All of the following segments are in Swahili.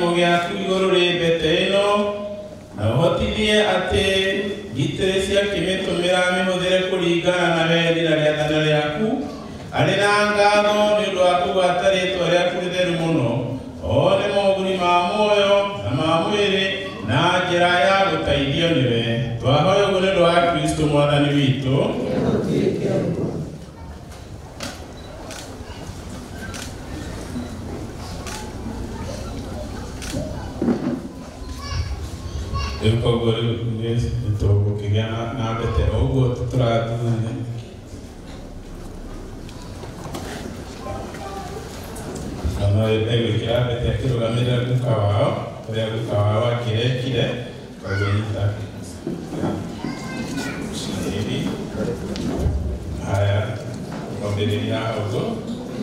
kĩrathimo gĩaku igũrũ rĩ mbete ĩno na ũhotithie atĩ ngitĩrĩ cia kĩmĩtũmĩra mĩhũthĩre kũringana na wendi na rĩathano rĩaku arĩ na ngatho nĩ ũndũ wa kũgwata rĩĩtwa rĩaku rĩtheru mũno one moguni ma muoyo na ma mwĩrĩ na njĩra ya gũteithio nĩwe twahoya ũguo nĩ ũndũ wa Kristo mwathani witũ. Koguo rĩu nĩtũgũkĩgĩa na mbete ũguo tũrathiĩ no egwĩkĩra mbete akĩrũgamĩrĩra guka wao ũrĩa guka wao akĩrekire koguo nyita hivi haya kwambĩrĩria ũguo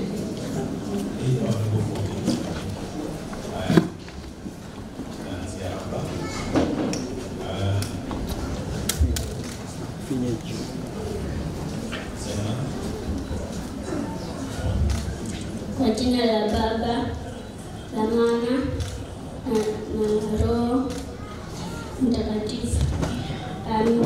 Kwa jina la Baba, la Mwana, na Roho Mtakatifu. Amen.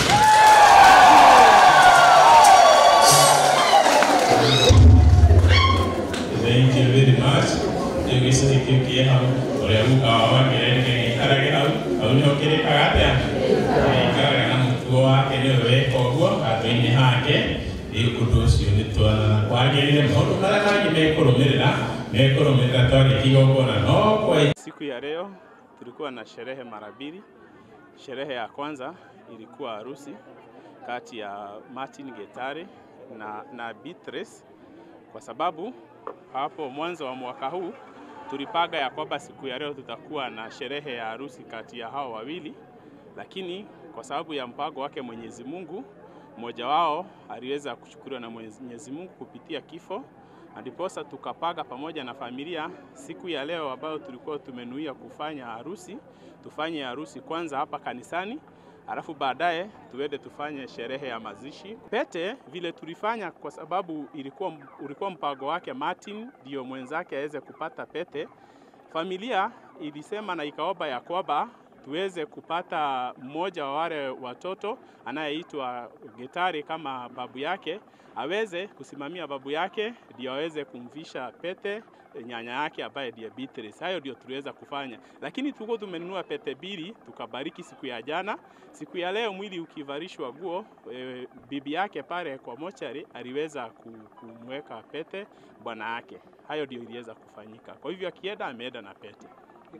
Thank you very much. Yogisikikie hao. Ole mukawa ngere ngitarage hau. Au ni okire kagate. Ikaraga na mutuo wake ni we koguo atũinĩ hake. Ũndũ ũcio nĩ twana wagĩrĩire maũndũ marĩa mangĩ mekũrũmĩrĩra twarĩ kigongona no kwa siku ya leo tulikuwa na sherehe mara mbili. Sherehe ya kwanza ilikuwa harusi kati ya Martin Getare na Beatrice, kwa sababu hapo mwanzo wa mwaka huu tulipaga ya kwamba siku ya leo tutakuwa na sherehe ya harusi kati ya hao wawili, lakini kwa sababu ya mpango wake Mwenyezi Mungu mmoja wao aliweza kuchukuliwa na Mwenyezi Mungu kupitia kifo, ndiposa tukapaga pamoja na familia siku ya leo ambayo tulikuwa tumenuia kufanya harusi, tufanye harusi kwanza hapa kanisani, alafu baadaye tuende tufanye sherehe ya mazishi. Pete vile tulifanya kwa sababu ulikuwa mpango wake Martin ndio mwenzake aweze kupata pete. Familia ilisema na ikaomba ya kwamba tuweze kupata mmoja wa wale watoto anayeitwa Getare kama babu yake, aweze kusimamia babu yake ndio aweze kumvisha pete nyanya yake ambaye ndiye Beatrice. Hayo ndio tuliweza kufanya, lakini tulikuwa tumenunua pete mbili tukabariki siku ya jana. Siku ya leo mwili ukivarishwa nguo, bibi yake pale kwa mochari aliweza kumweka pete bwana yake. Hayo ndio iliweza kufanyika, kwa hivyo akienda ameenda na pete.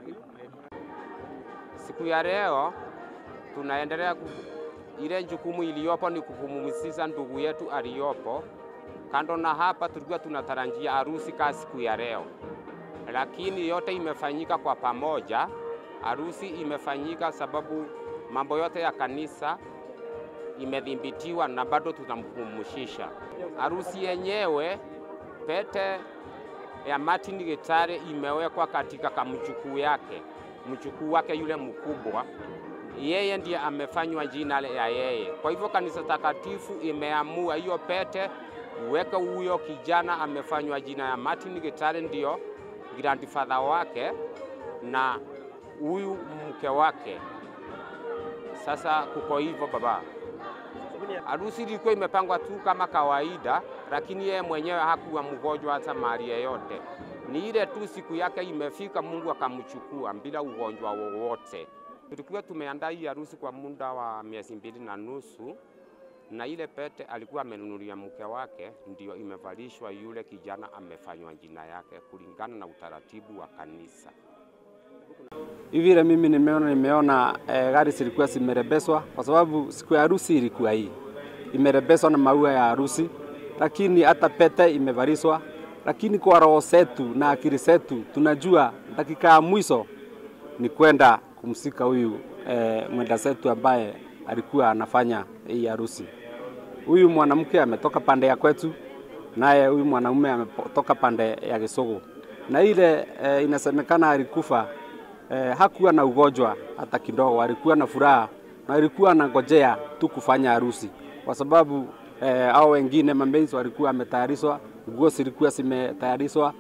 Siku ya leo tunaendelea ile jukumu iliyopo ni kupumzisha ndugu yetu aliyopo. Kando na hapa tulikuwa tunatarajia harusi kwa siku ya leo, lakini yote imefanyika kwa pamoja. Harusi imefanyika sababu mambo yote ya kanisa imedhibitiwa na bado tunampumzisha. Harusi yenyewe pete ya Martin Getare imewekwa katika kamjukuu yake. Mjukuu wake yule mkubwa, yeye ndiye amefanywa jina ya yeye. Kwa hivyo kanisa takatifu imeamua hiyo pete uweke huyo kijana amefanywa jina ya Martin Getare, ndio grandfather wake na huyu mke wake. Sasa kuko hivyo baba. Harusi ilikuwa imepangwa tu kama kawaida, lakini yeye mwenyewe hakuwa mgonjwa hata mali yoyote. Ni ile tu siku yake imefika Mungu akamchukua bila ugonjwa wowote. Tulikuwa tumeandaa hii harusi kwa muda wa miezi 2.5, na ile pete alikuwa amenunulia mke wake ndio imevalishwa yule kijana amefanywa jina yake kulingana na utaratibu wa kanisa. Hivi mimi nimeona gari zilikuwa zimerebeswa kwa sababu siku ya harusi ilikuwa hii. Imerebeswa na maua ya harusi, lakini hata pete imevalishwa. Lakini kwa roho zetu na akili zetu tunajua dakika ya mwisho ni kwenda kumsika huyu mwenda zetu ambaye alikuwa anafanya hii harusi. Huyu mwanamke ametoka pande ya kwetu, naye huyu mwanaume ametoka pande ya Gisogo. Na ile inasemekana alikufa, hakuwa na ugonjwa hata kidogo, alikuwa na furaha na alikuwa anangojea tu kufanya harusi, kwa sababu hao wengine mambenzi walikuwa wametayarishwa, nguo zilikuwa zimetayarishwa,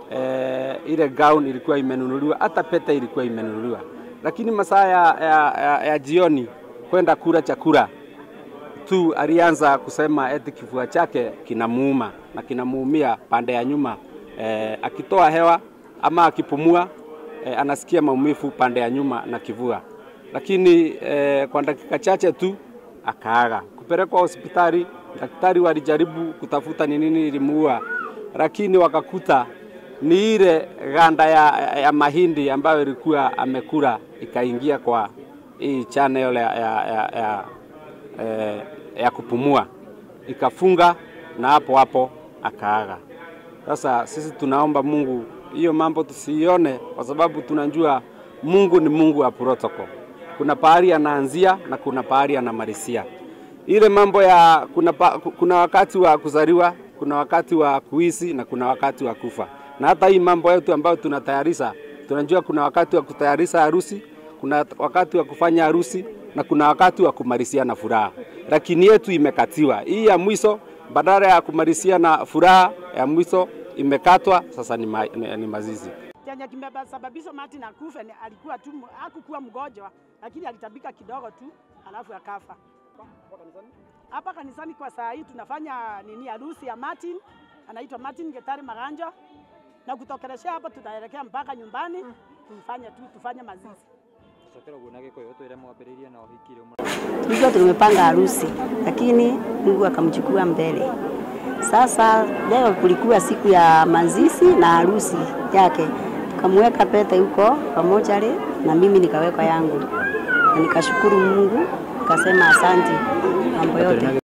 ile gown ilikuwa imenunuliwa, hata pete ilikuwa imenunuliwa. Lakini masaa ya jioni kwenda kula chakula tu alianza kusema eti kifua chake kinamuuma na kinamuumia pande ya nyuma. Akitoa hewa ama akipumua anasikia maumivu pande ya nyuma na kifua. Lakini kwa dakika chache tu akaaga. Kupelekwa hospitali, daktari walijaribu kutafuta ni nini ilimuua, lakini wakakuta ni ile ganda ya mahindi ambayo ilikuwa amekula ikaingia kwa hii channel ya kupumua, ikafunga na hapo akaaga. Sasa sisi tunaomba Mungu hiyo mambo tusione, kwa sababu tunajua Mungu ni Mungu wa protocol. Kuna pahali anaanzia na kuna pahali anamalizia. Ile mambo ya kuna wakati wa kuzaliwa, kuna wakati wa kuishi na kuna wakati wa kufa. Na hata hii mambo yetu ambayo tunatayarisha, tunajua kuna wakati wa kutayarisha harusi, kuna wakati wa kufanya harusi na kuna wakati wa kumalizia na furaha. Lakini yetu imekatiwa. Hii ya mwisho badala ya kumalizia na furaha, ya mwisho imekatwa, sasa ni mazizi. Chenye kimesababisha Martin akufe alikuwa tu hakukuwa mgonjwa, lakini alitabika kidogo tu alafu akafa. Hapa kanisani kwa saa hii tunafanya harusi ya Martin, anaitwa Martin Getari Maganja, na kutokeleshea hapa tutaelekea mpaka nyumbani tufanye mazizi. Tulikuwa tumepanga harusi lakini Mungu akamchukua mbele. Sasa leo kulikuwa siku ya mazishi na harusi yake. Tukamweka pete huko pamoja na mimi nikaweka yangu. Na nikashukuru Mungu, nikasema asante mambo yote.